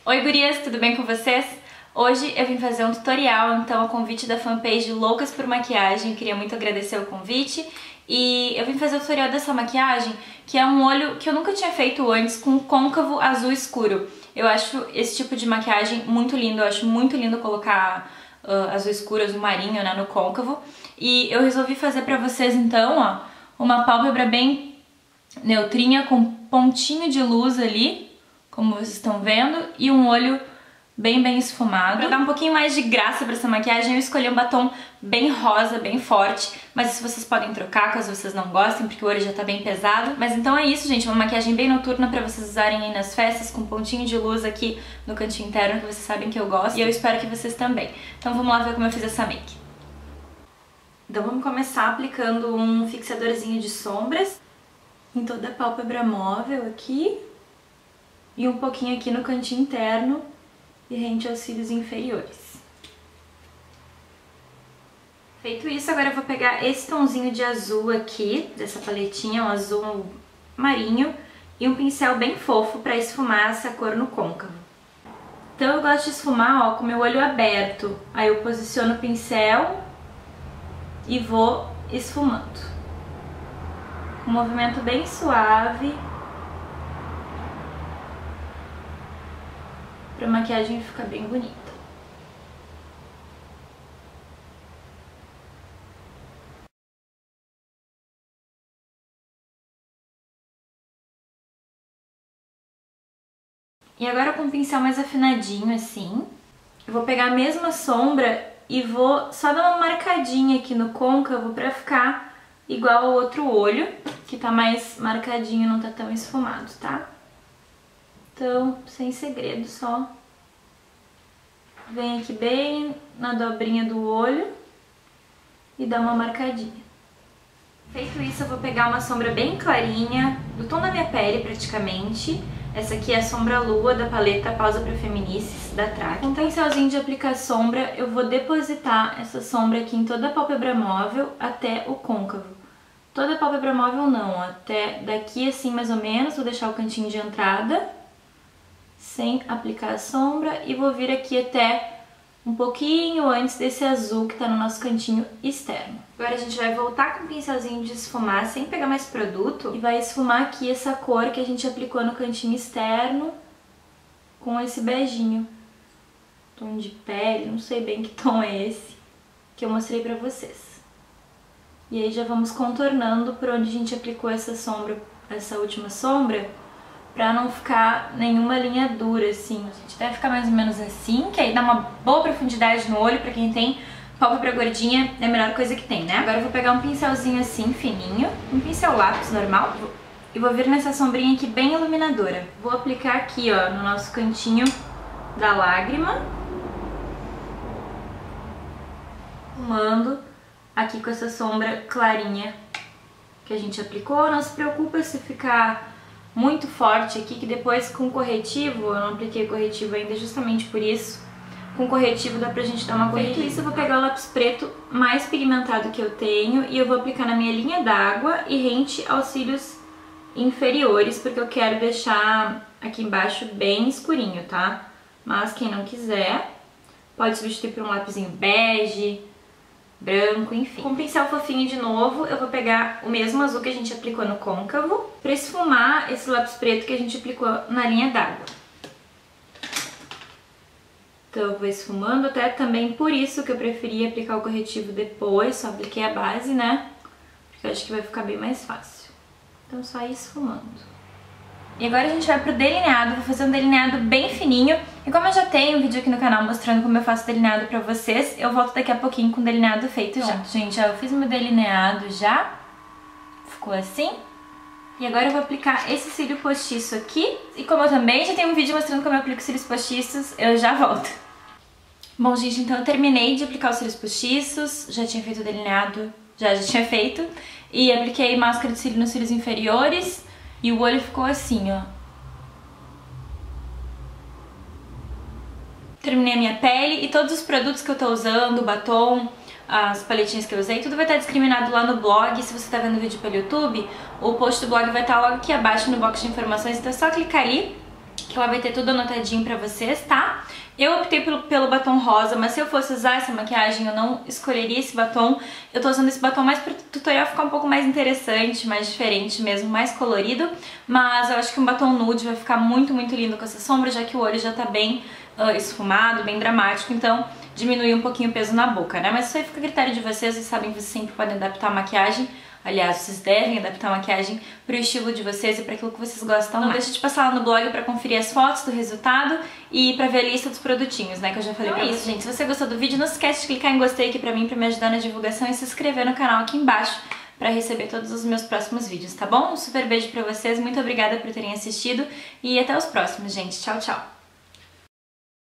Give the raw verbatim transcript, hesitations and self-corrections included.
Oi gurias, tudo bem com vocês? Hoje eu vim fazer um tutorial, então, a convite da fanpage Loucas por Maquiagem. Eu queria muito agradecer o convite. E eu vim fazer o tutorial dessa maquiagem, que é um olho que eu nunca tinha feito antes, com côncavo azul escuro. Eu acho esse tipo de maquiagem muito lindo, eu acho muito lindo colocar uh, azul escuro, azul marinho, né, no côncavo. E eu resolvi fazer pra vocês, então, ó, uma pálpebra bem neutrinha, com pontinho de luz ali, como vocês estão vendo, e um olho bem, bem esfumado. Pra dar um pouquinho mais de graça pra essa maquiagem, eu escolhi um batom bem rosa, bem forte, mas isso vocês podem trocar caso vocês não gostem, porque o olho já tá bem pesado. Mas então é isso, gente, uma maquiagem bem noturna pra vocês usarem aí nas festas, com pontinho de luz aqui no cantinho interno, que vocês sabem que eu gosto, e eu espero que vocês também. Então vamos lá ver como eu fiz essa make. Então vamos começar aplicando um fixadorzinho de sombras em toda a pálpebra móvel aqui, e um pouquinho aqui no cantinho interno e rente aos cílios inferiores. Feito isso, agora eu vou pegar esse tomzinho de azul aqui, dessa paletinha, um azul marinho, e um pincel bem fofo para esfumar essa cor no côncavo. Então eu gosto de esfumar, ó, com meu olho aberto. Aí eu posiciono o pincel e vou esfumando. Um movimento bem suave, pra maquiagem ficar bem bonita. E agora com um pincel mais afinadinho assim, eu vou pegar a mesma sombra e vou só dar uma marcadinha aqui no côncavo pra ficar igual ao outro olho, que tá mais marcadinho, não tá tão esfumado, tá? Então, sem segredo, só vem aqui bem na dobrinha do olho e dá uma marcadinha. Feito isso, eu vou pegar uma sombra bem clarinha, do tom da minha pele praticamente. Essa aqui é a Sombra Lua da paleta Pausa para Feminices, da Track. Com um pincelzinho de aplicar sombra, eu vou depositar essa sombra aqui em toda a pálpebra móvel até o côncavo. Toda a pálpebra móvel não, até daqui assim mais ou menos, vou deixar o cantinho de entrada, sem aplicar a sombra, e vou vir aqui até um pouquinho antes desse azul que tá no nosso cantinho externo. Agora a gente vai voltar com o pincelzinho de esfumar, sem pegar mais produto, e vai esfumar aqui essa cor que a gente aplicou no cantinho externo com esse beijinho. Tom de pele, não sei bem que tom é esse, que eu mostrei pra vocês. E aí já vamos contornando por onde a gente aplicou essa sombra, essa última sombra, pra não ficar nenhuma linha dura, assim. A gente deve ficar mais ou menos assim, que aí dá uma boa profundidade no olho. Pra quem tem pálpebra gordinha, é a melhor coisa que tem, né? Agora eu vou pegar um pincelzinho assim, fininho, um pincel lápis normal, e vou vir nessa sombrinha aqui bem iluminadora. Vou aplicar aqui, ó, no nosso cantinho da lágrima, arrumando aqui com essa sombra clarinha que a gente aplicou. Não se preocupa se ficar muito forte aqui, que depois com corretivo, eu não apliquei corretivo ainda justamente por isso, com corretivo dá pra gente dar uma corretiva. Feito isso, eu vou pegar o lápis preto mais pigmentado que eu tenho e eu vou aplicar na minha linha d'água e rente aos cílios inferiores, porque eu quero deixar aqui embaixo bem escurinho, tá? Mas quem não quiser, pode substituir por um lapisinho bege, branco, enfim. Com um pincel fofinho de novo, eu vou pegar o mesmo azul que a gente aplicou no côncavo pra esfumar esse lápis preto que a gente aplicou na linha d'água. Então eu vou esfumando, até também por isso que eu preferi aplicar o corretivo depois, só apliquei a base, né? Porque eu acho que vai ficar bem mais fácil. Então só ir esfumando. E agora a gente vai pro delineado, vou fazer um delineado bem fininho. E como eu já tenho um vídeo aqui no canal mostrando como eu faço delineado pra vocês, eu volto daqui a pouquinho com o delineado feito já. Gente, ó, eu fiz meu delineado já, ficou assim. E agora eu vou aplicar esse cílio postiço aqui. E como eu também já tenho um vídeo mostrando como eu aplico cílios postiços, eu já volto. Bom, gente, então eu terminei de aplicar os cílios postiços, já tinha feito o delineado, já, já tinha feito. E apliquei máscara de cílio nos cílios inferiores. E o olho ficou assim, ó. Terminei a minha pele e todos os produtos que eu tô usando, o batom, as paletinhas que eu usei, tudo vai estar discriminado lá no blog. Se você tá vendo o vídeo pelo YouTube, o post do blog vai estar logo aqui abaixo no box de informações, então é só clicar ali que ela vai ter tudo anotadinho pra vocês, tá? Eu optei pelo, pelo batom rosa, mas se eu fosse usar essa maquiagem eu não escolheria esse batom. Eu tô usando esse batom mais pro tutorial ficar um pouco mais interessante, mais diferente mesmo, mais colorido. Mas eu acho que um batom nude vai ficar muito, muito lindo com essa sombra, já que o olho já tá bem uh, esfumado, bem dramático. Então diminuir um pouquinho o peso na boca, né? Mas isso aí fica a critério de vocês, vocês sabem que vocês sempre podem adaptar a maquiagem. Aliás, vocês devem adaptar a maquiagem pro estilo de vocês e para aquilo que vocês gostam. Não deixa de passar lá no blog para conferir as fotos do resultado e para ver a lista dos produtinhos, né, que eu já falei então pra é isso, vocês. Gente, se você gostou do vídeo, não se esquece de clicar em gostei aqui pra mim, pra me ajudar na divulgação e se inscrever no canal aqui embaixo para receber todos os meus próximos vídeos, tá bom? Um super beijo pra vocês, muito obrigada por terem assistido e até os próximos, gente. Tchau, tchau!